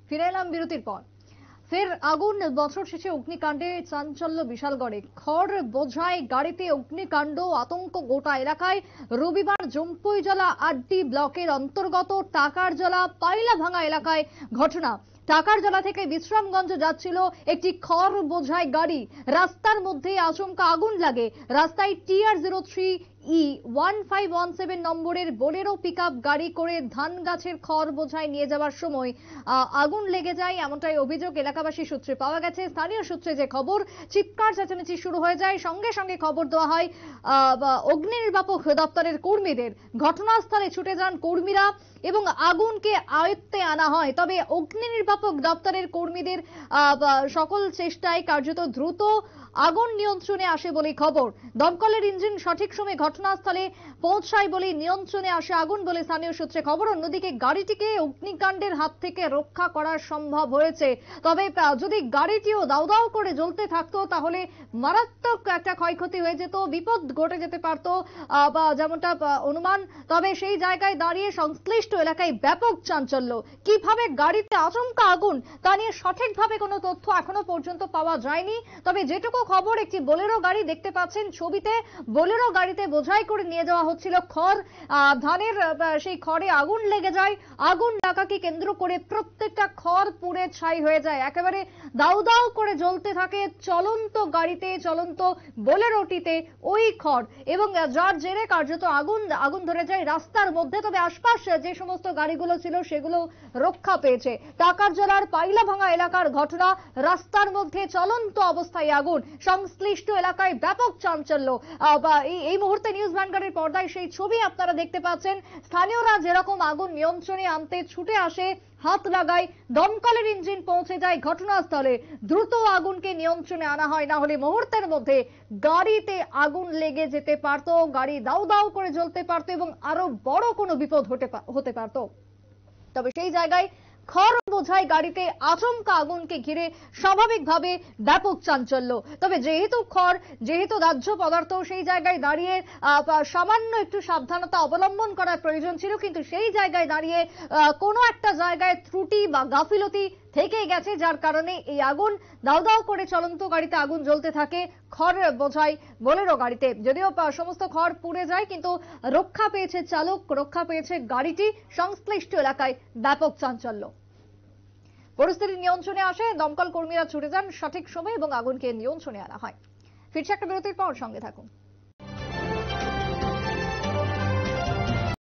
ফিরে এলাম বিরতির পর। ফের আগুন, বছর শেষে অগ্নিকাণ্ডে চাঞ্চল্য বিশালগড়ে। খড় বোঝাই গাড়িতে অগ্নিকাণ্ড, আতঙ্ক গোটা এলাকায়। রবিবার জম্পুইজলা আড্ডি ব্লকের অন্তর্গত টাকারজলা পাইলাভাঙা এলাকায় ঘটনা। টাকারজলা থেকে বিশ্রামগঞ্জ যাচ্ছিল একটি খড় বোঝাই গাড়ি। রাস্তার মধ্যে আচমকা আগুন লাগে। রাস্তায় TR03E1517 নম্বরের বোলেরো পিকআপ গাড়ি করে ধান গাছের খড় বোঝাই নিয়ে যাওয়ার সময় আগুন লেগে যায়, এমনটাই অভিযোগ এলাকাবাসী সূত্রে পাওয়া গেছে। স্থানীয় সূত্রে যে খবর, চিৎকার চেঁচামেচি শুরু হয়ে যায়। সঙ্গে সঙ্গে খবর দেওয়া হয় অগ্নি নির্বাপক দপ্তরের কর্মীদের। ঘটনাস্থলে ছুটে যান কর্মীরা এবং আগুনকে আয়ত্তে আনা হয়। তবে অগ্নি নির্বাপক দপ্তরের কর্মীদের সকল চেষ্টায় কার্যত দ্রুত আগুন নিয়ন্ত্রণে আসে বলে খবর। দমকলের ইঞ্জিন সঠিক সময়ে ঘটনাস্থলে পৌঁছায় বলে নিয়ন্ত্রণে আসে আগুন বলে স্থানীয় সূত্রে খবর। অন্যদিকে গাড়িটিকে অগ্নিকাণ্ডের হাত থেকে রক্ষা করা সম্ভব হয়েছে। তবে যদি গাড়িটিও দাউ দাউ করে জ্বলতে থাকতো তাহলে মারাত্মক একটা ক্ষয়ক্ষতি হয়ে যেত, বিপদ ঘটে যেতে পারত বা যেমনটা অনুমান। তবে সেই জায়গায় দাঁড়িয়ে সংশ্লিষ্ট এলাকায় ব্যাপক চাঞ্চল্য। কিভাবে গাড়িতে আচমকা আগুন, তা নিয়ে সঠিকভাবে কোনো তথ্য এখনো পর্যন্ত পাওয়া যায়নি। তবে যেটুকু খবর, একটি বোলেরো গাড়ি দেখতে পাচ্ছেন ছবিতে। বোলেরো গাড়িতে বোঝাই করে নিয়ে যাওয়া হচ্ছিল খড়। ধানের সেই খড়ে আগুন লেগে যায়। আগুন লাগাকে কেন্দ্র করে প্রত্যেকটা খড় পুড়ে ছাই হয়ে যায়, একেবারে দাউ দাউ করে জ্বলতে থাকে চলন্ত গাড়িতে, চলন্ত বোলেরোটিতে ওই খড়, এবং যার জেরে কার্যত আগুন ধরে যায় রাস্তার মধ্যে। তবে আশপাশ যে সমস্ত গাড়িগুলো ছিল সেগুলো রক্ষা পেয়েছে। টাকারজলার পাইলাভাঙা এলাকার ঘটনা, রাস্তার মধ্যে চলন্ত অবস্থায় আগুন, সংশ্লিষ্ট এলাকায় ব্যাপক চাঞ্চল্য। এই মুহূর্তে নিউজ ভ্যানগার্ডের পর্দায় সেই ছবি আপনারা দেখতে পাচ্ছেন। স্থানীয়রা যেরকম আগুন নিয়ন্ত্রণে আনতে ছুটে আসে, হাত লাগায়, দমকলের ইঞ্জিন পৌঁছে যায় ঘটনাস্থলে, দ্রুত আগুনকে নিয়ন্ত্রণে আনা হয়, না হলে মুহূর্তের মধ্যে গাড়িতে আগুন লেগে যেতে পারত, গাড়ি দাউ দাউ করে জ্বলতে পারত এবং আরো বড় কোনো বিপদ হতে পারত। তবে সেই জায়গায় খড় বোঝাই গাড়িতে আচমকা আগুনকে ঘিরে স্বাভাবিকভাবে ব্যাপক চাঞ্চল্য। তবে যেহেতু দাহ্য পদার্থ, সেই জায়গায় দাঁড়িয়ে সামান্য একটু সাবধানতা অবলম্বন করার প্রয়োজন ছিল, কিন্তু সেই জায়গায় দাঁড়িয়ে কোনো একটা জায়গায় ত্রুটি বা গাফিলতি থেকে গেছে, যার কারণে এই আগুন দাউ দাউ করে চলন্ত গাড়িতে আগুন জ্বলতে থাকে খড় বোঝাই বোলেরো গাড়িতে। যদিও সমস্ত খড় পুড়ে যায়, কিন্তু রক্ষা পেয়েছে চালক, রক্ষা পেয়েছে গাড়িটি। সংশ্লিষ্ট এলাকায় ব্যাপক চাঞ্চল্য। পরিস্থিতি নিয়ন্ত্রণে আসে, দমকল কর্মীরা ছুটে যান সঠিক সময় এবং আগুনকে নিয়ন্ত্রণে আনা হয়। ফিরছে একটা বিরতির পর, সঙ্গে থাকুন।